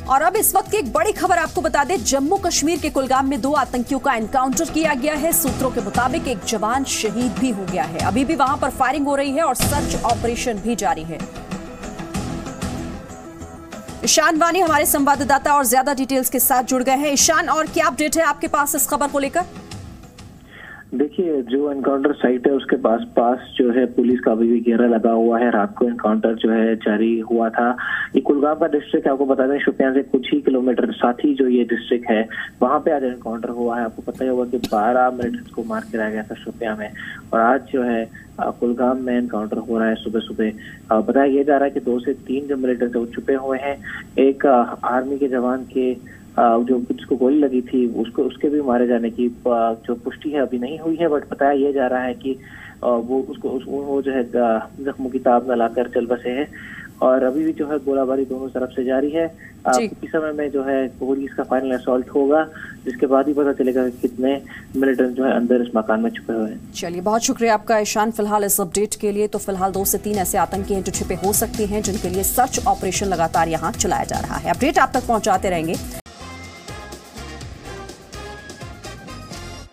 और अब इस वक्त की एक बड़ी खबर आपको बता दें, जम्मू कश्मीर के कुलगाम में 2 आतंकियों का एनकाउंटर किया गया है। सूत्रों के मुताबिक एक जवान शहीद भी हो गया है। अभी भी वहां पर फायरिंग हो रही है और सर्च ऑपरेशन भी जारी है। ईशान वानी हमारे संवाददाता और ज्यादा डिटेल्स के साथ जुड़ गए हैं। ईशान, और क्या अपडेट है आपके पास इस खबर को लेकर? देखिए, जो एनकाउंटर साइट है उसके पास जो है पुलिस का अभी भी घेरा लगा हुआ है। रात को एनकाउंटर जो है जारी हुआ था। ये कुलगाम का डिस्ट्रिक्ट, आपको बता दें, शोपियां से कुछ ही किलोमीटर साथ ही जो ये डिस्ट्रिक्ट है वहां पे आज एनकाउंटर हुआ है। आपको पता ही होगा कि 12 मिलिटेंट्स को मार गिराया गया था शोपियां में, और आज जो है कुलगाम में एनकाउंटर हो रहा है सुबह सुबह। बताया यह जा रहा है कि 2 से 3 जो मिलिटेंट्स वो छुपे हुए हैं। एक आर्मी के जवान के जो जिसको गोली लगी थी उसके भी मारे जाने की जो पुष्टि है अभी नहीं हुई है, बट बताया यह जा रहा है कि वो जो है जख्मों की ताब न लाकर चल बसे है। और अभी भी जो है गोलाबारी दोनों तरफ से जारी है। इस समय में जो है पुलिस का फाइनल असॉल्ट होगा, जिसके बाद ही पता चलेगा कि कितने मिलिटेंट जो है अंदर इस मकान में छुपे हुए हैं। चलिए, बहुत शुक्रिया आपका ईशान फिलहाल इस अपडेट के लिए। तो फिलहाल 2 से 3 ऐसे आतंकी हैं जो छिपे हो सकते हैं, जिनके लिए सर्च ऑपरेशन लगातार यहाँ चलाया जा रहा है। अपडेट आप तक पहुंचाते रहेंगे।